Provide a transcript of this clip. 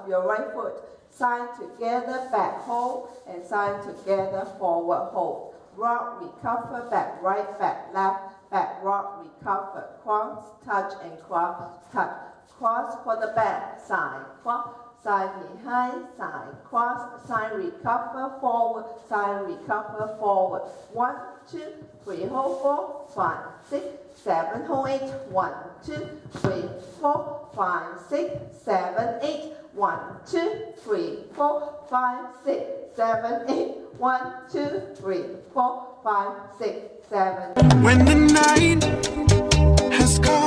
of your right foot. Side together, back hold, and side together, forward hold. Rock, recover, back right, back left, back rock, recover, cross, touch, and cross, touch. Cross for the back, side, cross, side behind, side, cross, side recover, forward, side recover, forward. 1, 2, 3, hold 4, 5, 6, 7, hold 8. 1, 2, 3, 4, 5, 6, 7, 8. 1, 2, 3, 4, 5, 6, 7, 8. 1, 2, 3, 4, 5, 6, 7. When the night has come.